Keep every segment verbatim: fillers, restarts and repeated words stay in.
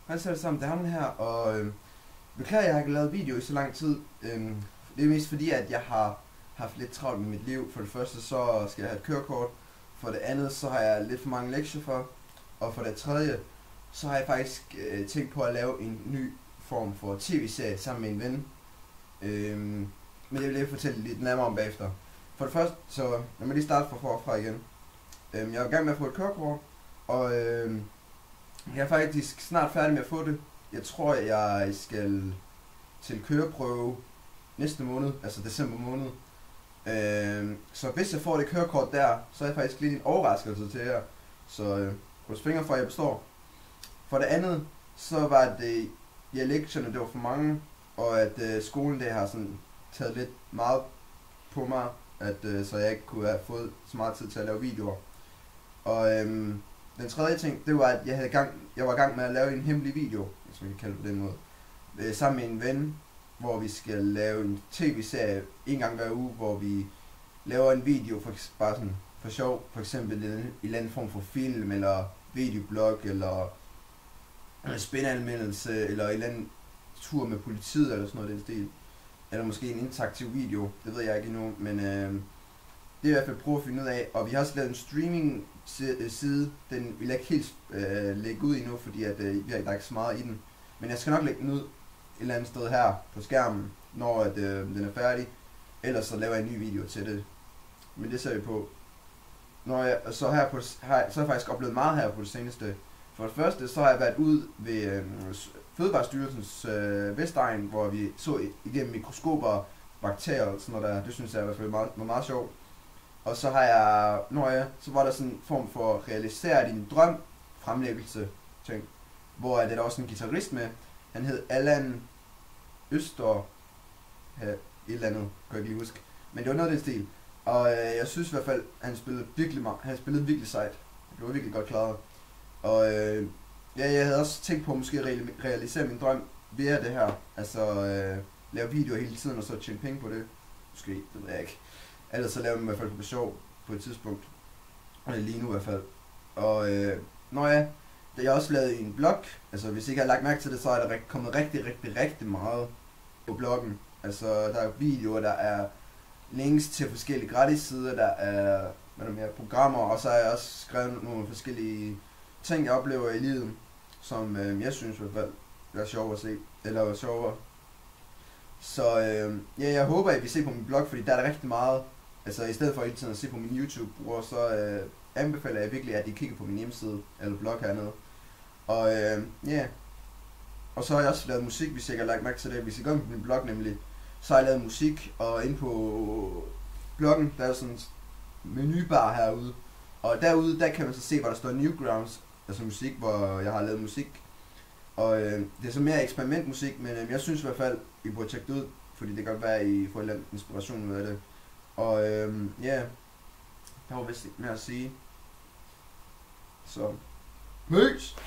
Hej så alle sammen, det er ham her, og øh, beklager, jeg har ikke lavet video i så lang tid. Øh, det er mest fordi, at jeg har haft lidt travlt med mit liv. For det første, så skal jeg have et kørekort. For det andet, så har jeg lidt for mange lektier for. Og for det tredje, så har jeg faktisk øh, tænkt på at lave en ny form for tv-serie sammen med en ven. Øh, men det vil jeg fortælle lidt nærmere om bagefter. For det første, så lad mig lige starte fra forfra igen. Øh, jeg er i gang med at få et kørekort, og øh, jeg er faktisk snart færdig med at få det. Jeg tror, jeg skal til køreprøve næste måned, altså december måned. Øh, så hvis jeg får det kørekort der, så er jeg faktisk lidt en overraskelse til jer. Så øh, kryds fingre for, at jeg består. For det andet, så var det, ja, lektierne, det var for mange, og at øh, skolen der har sådan taget lidt meget på mig, at øh, så jeg ikke kunne have fået så meget tid til at lave videoer. Og øhm, den tredje ting, det var, at jeg, havde gang, jeg var i gang med at lave en hemmelig video, hvis man kan kalde det på den måde, øh, sammen med en ven, hvor vi skal lave en tv-serie en gang hver uge, hvor vi laver en video for, bare sådan for sjov, for eksempel en, en eller anden form for film, eller videoblog, eller en spændanmeldelse, eller en eller anden tur med politiet, eller sådan noget den stil. Eller måske en interaktiv video, det ved jeg ikke endnu, men øh, det er i hvert fald prøve at finde ud af. Og vi har også lavet en streaming side, den vil jeg ikke helt øh, lægge ud endnu, fordi at, øh, der er ikke så meget i den. Men jeg skal nok lægge den ud et eller andet sted her på skærmen, når at, øh, den er færdig. Ellers så laver jeg en ny video til det. Men det ser vi på. Når jeg, så, her på, her, så har jeg faktisk oplevet meget her på det seneste. For det første, så har jeg været ude ved øh, Fødevarestyrelsens øh, Vestegn, hvor vi så igennem mikroskoper, bakterier og sådan noget der. Det synes jeg i hvert fald var meget, meget sjovt. Og så har jeg, når jeg, så var der sådan en form for realisere din drøm fremlæggelse ting, hvor er det der også en guitarist med. Han hed Allan Øster, ja, et eller andet, kan jeg ikke lige huske. Men det var noget af den stil. Og øh, jeg synes i hvert fald, han spillede virkelig meget, han spillede virkelig sejt. Det var virkelig godt klaret. Og øh, ja, jeg havde også tænkt på at måske re- realisere min drøm via det her. Altså øh, lave videoer hele tiden og så tjene penge på det. Måske, det ved jeg ikke. Ellers så laver man i hvert fald på sjov på et tidspunkt. Lige nu i hvert fald. Og øh, når jeg, da jeg også lavet en blog, altså hvis I ikke har lagt mærke til det, så er der rigt, kommet rigtig, rigtig, rigtig meget på bloggen. Altså der er videoer, der er links til forskellige gratis sider, der er hvad der mere, programmer, og så har jeg også skrevet nogle forskellige ting, jeg oplever i livet, som øh, jeg synes i hvert fald er sjovere at se, eller sjovere. Så øh, ja, jeg håber, at I vil se på min blog, fordi der er der rigtig meget. Altså i stedet for hele tiden at se på min YouTube-bruger, så øh, anbefaler jeg virkelig, at I kigger på min hjemmeside, eller blog hernede. Og øh, ja, yeah. Og så har jeg også lavet musik, hvis jeg ikke har lagt mærke til det. Hvis I går på min blog nemlig, så har jeg lavet musik, og inde på bloggen, der er sådan en menubar herude. Og derude, der kan man så se, hvor der står Newgrounds, altså musik, hvor jeg har lavet musik. Og øh, det er så mere eksperimentmusik, men øh, jeg synes i hvert fald, I burde tjekke det ud, fordi det kan godt være, at I får en eller anden inspiration ud af det. Og øhm, ja, yeah. Der var vist ikke mere at sige. Så, peace!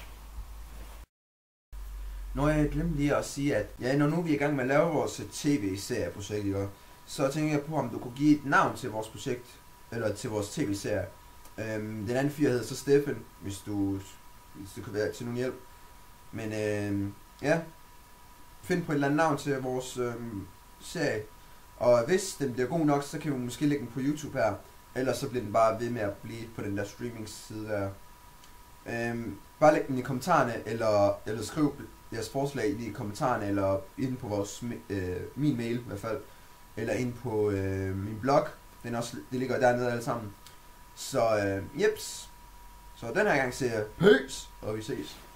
Når jeg glemte lige at sige, at ja, når nu vi er i gang med at lave vores tv-serieprojekt, ikke, så tænker jeg på, om du kunne give et navn til vores projekt, eller til vores tv-serie. Øhm, den anden fyr hedder så Steffen, hvis du, hvis det kunne være til nogen hjælp. Men øhm, ja, find på et eller andet navn til vores øhm, serie. Og hvis den bliver god nok, så kan vi måske lægge den på YouTube her. Ellers så bliver den bare ved med at blive på den der streaming-side der. Øhm, bare læg den i kommentarerne, eller, eller skriv jeres forslag i kommentarerne, eller inde på vores, øh, min mail i hvert fald. Eller inde på øh, min blog. Den også, det ligger dernede alle sammen. Så øh, jeps. Så den her gang siger jeg peace, og vi ses.